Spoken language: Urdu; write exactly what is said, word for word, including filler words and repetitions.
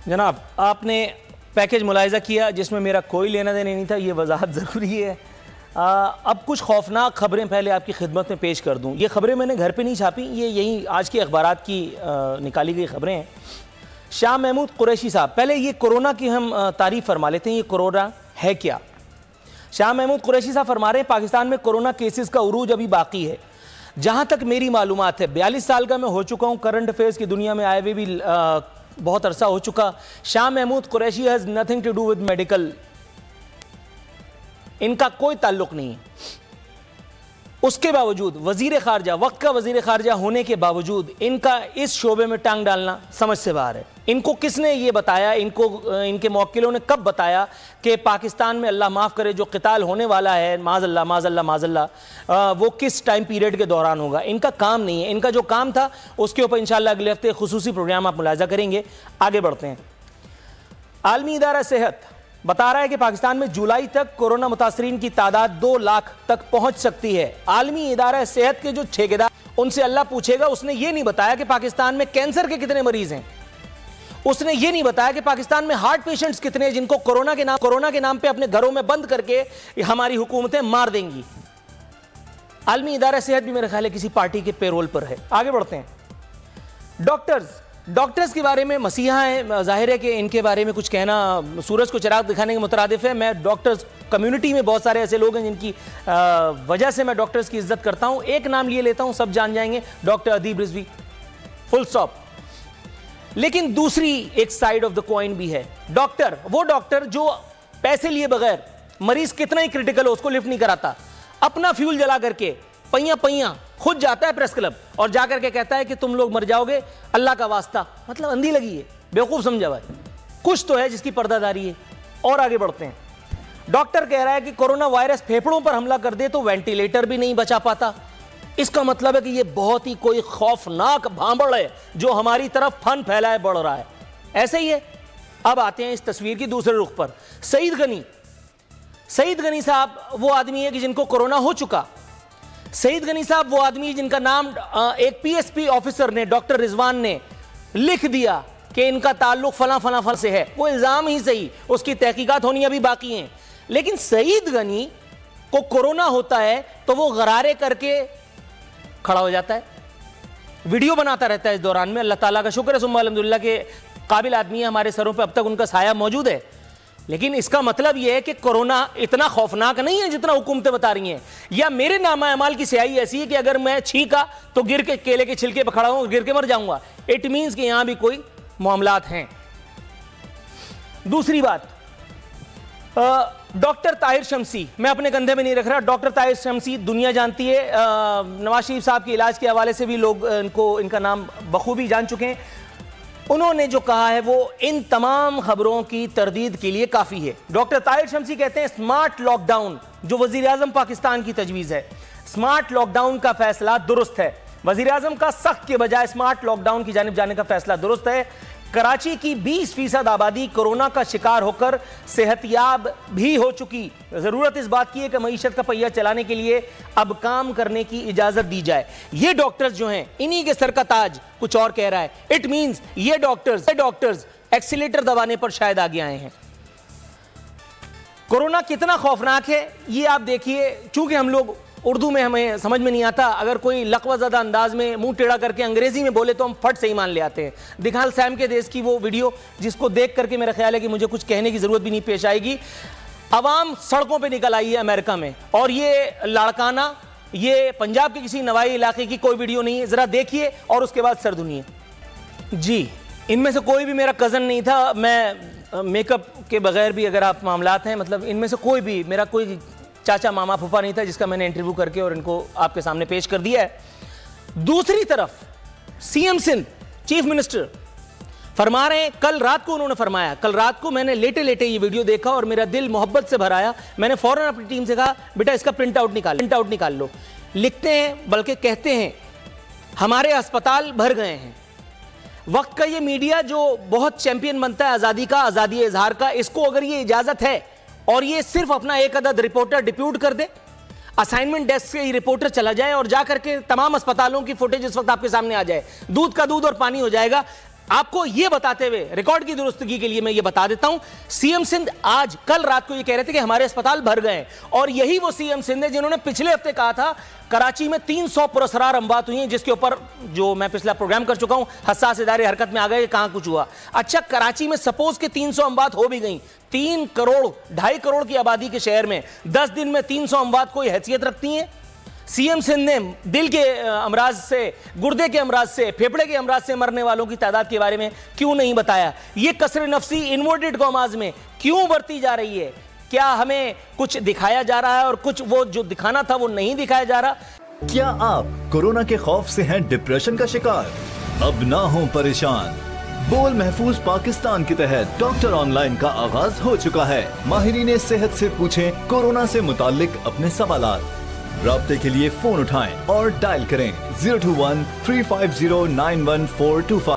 جناب آپ نے پیکج ملاحظہ کیا جس میں میرا کوئی لینا دینا نہیں تھا، یہ وضاحت ضروری ہے۔ اب کچھ خوفناک خبریں پہلے آپ کی خدمت میں پیش کر دوں۔ یہ خبریں میں نے گھر پہ نہیں چھاپی، یہ یہی آج کے اخبارات کی نکالی گئی خبریں ہیں۔ شاہ محمود قریشی صاحب، پہلے یہ کورونا کی ہم تعریف فرما لیتے ہیں، یہ کورونا ہے کیا؟ شاہ محمود قریشی صاحب فرما رہے ہیں پاکستان میں کورونا کیسز کا عروج ابھی باقی ہے۔ جہاں تک میری معلومات ہے، بیالیس سال کا میں ہو چکا ہوں، کرنٹ افیئرز کی دنیا میں آئے ہوئے بھی بہت عرصہ ہو چکا۔ Shah Mahmood Qureshi has nothing to do with medical، ان کا کوئی تعلق نہیں ہے۔ اس کے باوجود وزیر خارجہ، وقت کا وزیر خارجہ ہونے کے باوجود ان کا اس شعبے میں ٹانگ ڈالنا سمجھ سے باہر ہے۔ ان کو کس نے یہ بتایا، ان کو ان کے موکلوں نے کب بتایا کہ پاکستان میں اللہ معاف کرے جو قتال ہونے والا ہے، معاذ اللہ معاذ اللہ معاذ اللہ، وہ کس ٹائم پیریڈ کے دوران ہوگا؟ ان کا کام نہیں ہے۔ ان کا جو کام تھا اس کے اوپر انشاءاللہ اگلے ہفتے خصوصی پروگرام آپ ملاحظہ کریں گے۔ آگے بڑھتے ہیں۔ عالمی ادارہ صحت بتا رہا ہے کہ پاکستان میں جولائی تک کورونا متاثرین کی تعداد دو لاکھ تک پہنچ سکتی ہے۔ عالمی ادارہ صحت کے جو ٹھیکیدار، ان سے اللہ پوچھے گا، اس نے یہ نہیں بتایا کہ پاکستان میں کینسر کے کتنے مریض ہیں، اس نے یہ نہیں بتایا کہ پاکستان میں ہارٹ پیشنٹس کتنے ہیں جن کو کورونا کے نام کورونا کے نام پہ اپنے گھروں میں بند کر کے ہماری حکومتیں مار دیں گی۔ عالمی ادارہ صحت بھی میرے خیال ہے کسی پارٹی کے پیرول پر ہے۔ آگے بڑھتے ہیں۔ ڈاکٹرز ڈاکٹرز کے بارے میں مسیحا ہیں، ظاہر ہے کہ ان کے بارے میں کچھ کہنا سورج کو چراغ دکھانے کے مترادف ہے۔ میں ڈاکٹرز کمیونٹی میں بہت سارے ایسے لوگ ہیں جن کی وجہ سے میں ڈاکٹرز کی عزت کرتا ہوں۔ ایک نام لیے لیتا ہوں، سب جان جائیں گے، ڈاکٹر ادیب رضوی، فل سٹاپ۔ لیکن دوسری ایک سائیڈ آف دا کوائن بھی ہے۔ ڈاکٹر، وہ ڈاکٹر جو پیسے لیے بغیر مریض کتنا ہی کرٹیکل ہو اس کو لفٹ نہیں کراتا، اپنا فیول جلا کر کے پئیاں پئیاں خود جاتا ہے پریس کلب اور جا کر کے کہتا ہے کہ تم لوگ مر جاؤ گے، اللہ کا واسطہ۔ مطلب اندھی لگی ہے، بیوقوف سمجھا بھائی، کچھ تو ہے جس کی پردہ داری ہے۔ اور آگے بڑھتے ہیں۔ ڈاکٹر کہہ رہا ہے کہ کورونا وائرس پھیپھڑوں پر حملہ کر دے تو وینٹیلیٹر بھی نہیں بچا پاتا۔ اس کا مطلب ہے کہ یہ بہت ہی کوئی خوفناک بھانبڑ ہے جو ہماری طرف پھن پھیلائے بڑھ رہا ہے۔ ایسے ہی ہے۔ اب آتے ہیں اس تصویر کی دوسرے رخ پر۔ سعید غنی سعید غنی صاحب وہ آدمی ہے کہ جن کو کورونا ہو چکا۔ سعید غنی صاحب وہ آدمی جن کا نام ایک پی ایس پی آفیسر نے، ڈاکٹر رضوان نے لکھ دیا کہ ان کا تعلق فلاں فلاں فلاں سے ہے۔ وہ الزام ہی صحیح، اس کی تحقیقات ہونی ابھی باقی ہیں۔ لیکن سعید غنی کو کورونا ہوتا ہے تو وہ غرارے کر کے کھڑا ہو جاتا ہے، ویڈیو بناتا رہتا ہے اس دوران میں۔ اللہ تعالیٰ کا شکر ہے ثم الحمدللہ کے قابل آدمی ہے، ہمارے سروں پہ اب تک ان کا سایہ موجود ہے۔ لیکن اس کا مطلب یہ ہے کہ کورونا اتنا خوفناک نہیں ہے جتنا حکومتیں بتا رہی ہیں، یا میرے نامہ اعمال کی سیاہی ایسی ہے کہ اگر میں چھینکا تو گر کے کیلے کے چھلکے پہ کھڑا ہوں، گر کے مر جاؤں گا۔ اٹ مینز کہ یہاں بھی کوئی معاملات ہیں۔ دوسری بات، ڈاکٹر طاہر شمسی، میں اپنے کندھے میں نہیں رکھ رہا، ڈاکٹر طاہر شمسی دنیا جانتی ہے۔ نواز شریف صاحب کے علاج کے حوالے سے بھی لوگ ان کو ان کا نام بخوبی جان چکے ہیں۔ انہوں نے جو کہا ہے وہ ان تمام خبروں کی تردید کے لیے کافی ہے۔ ڈاکٹر طاہر شمسی کہتے ہیں اسمارٹ لاک ڈاؤن جو وزیر اعظم پاکستان کی تجویز ہے، اسمارٹ لاک ڈاؤن کا فیصلہ درست ہے۔ وزیر اعظم کا سخت کے بجائے اسمارٹ لاک ڈاؤن کی جانب جانے کا فیصلہ درست ہے۔ کراچی کی بیس فیصد آبادی کورونا کا شکار ہو کر صحت یاب بھی ہو چکی۔ ضرورت اس بات کی ہے کہ معیشت کا پہیہ چلانے کے لیے اب کام کرنے کی اجازت دی جائے۔ یہ ڈاکٹرز جو ہیں انہی کے سر کا تاج کچھ اور کہہ رہا ہے۔ اٹ مینز یہ ڈاکٹرز یہ ڈاکٹرز ایکسیلیٹر دبانے پر شاید آگے آئے ہیں۔ کورونا کتنا خوفناک ہے یہ آپ دیکھیے، چونکہ ہم لوگ اردو میں ہمیں سمجھ میں نہیں آتا، اگر کوئی لقوہ زدہ انداز میں منہ ٹیڑھا کر کے انگریزی میں بولے تو ہم پھٹ سے ایمان لے آتے ہیں۔ دکھال سیم کے دیس کی وہ ویڈیو جس کو دیکھ کر کے میرا خیال ہے کہ مجھے کچھ کہنے کی ضرورت بھی نہیں پیش آئے گی۔ عوام سڑکوں پہ نکل آئی ہے امریکہ میں، اور یہ لاڑکانہ، یہ پنجاب کے کسی نوائی علاقے کی کوئی ویڈیو نہیں ہے، ذرا دیکھیے اور اس کے بعد سر دھنیے۔ جی، ان میں سے کوئی بھی میرا کزن نہیں تھا، میں میک اپ کے بغیر بھی اگر آپ معاملات ہیں، مطلب ان میں سے کوئی بھی میرا کوئی چاچا ماما پھوپھا نہیں تھا جس کا میں نے انٹرویو کر کے اور ان کو آپ کے سامنے پیش کر دیا ہے۔ دوسری طرف C M Sindh chief minister فرما رہے ہیں، کل رات کو انہوں نے فرمایا، کل رات کو میں نے لیٹے لیٹے یہ ویڈیو دیکھا اور میرا دل محبت سے بھر آیا۔ میں نے فوراً اپنی ٹیم سے کہا بیٹا اس کا پرنٹ آؤٹ نکال پرنٹ آؤٹ نکال لو۔ لکھتے ہیں بلکہ کہتے ہیں ہمارے ہسپتال بھر گئے ہیں۔ وقت کا یہ میڈیا جو بہت چیمپئن بنتا ہے آزادی کا، آزادی اظہار کا، اس کو اگر یہ اجازت ہے اور یہ صرف اپنا ایک عدد رپورٹر ڈپیوٹ کر دے، اسائنمنٹ ڈیسک سے یہ رپورٹر چلا جائے اور جا کر کے تمام اسپتالوں کی فوٹیج اس وقت آپ کے سامنے آ جائے، دودھ کا دودھ اور پانی ہو جائے گا۔ آپ کو یہ بتاتے ہوئے ریکارڈ کی درستگی کے لیے میں یہ بتا دیتا ہوں، سی ایم سندھ آج کل رات کو یہ کہہ رہے تھے کہ ہمارے اسپتال بھر گئے ہیں، اور یہی وہ سی ایم سندھ ہے جنہوں نے پچھلے ہفتے کہا تھا کراچی میں تین سو پراسرار اموات ہوئی ہیں، جس کے اوپر جو میں پچھلا پروگرام کر چکا ہوں، حساس ادارے حرکت میں آ گئے کہ کہاں کچھ ہوا۔ اچھا کراچی میں سپوز کہ تین سو اموات ہو بھی گئیں، تین کروڑ ڈھائی کروڑ کی آبادی کے شہر میں دس دن میں تین سو اموات کوئی حیثیت رکھتی ہیں؟ سی ایم سندھ نے دل کے امراض سے، گردے کے امراض سے، پھیپڑے کے امراض سے مرنے والوں کی تعداد کے بارے میں کیوں نہیں بتایا؟ یہ کسر نفسی انورٹڈ کاماز میں کیوں برتی جا رہی ہے؟ کیا ہمیں کچھ دکھایا جا رہا ہے اور کچھ وہ جو دکھانا تھا وہ نہیں دکھایا جا رہا؟ کیا آپ کورونا کے خوف سے ہیں ڈپریشن کا شکار؟ اب نہ ہوں پریشان، بول محفوظ پاکستان کے تحت ڈاکٹر آن لائن کا آغاز ہو چکا ہے۔ ماہرین صحت سے پوچھیں کورونا سے متعلق اپنے سوالات۔ رابطے کے لیے فون اٹھائیں اور ڈائل کریں zero two one three five zero nine one four two five.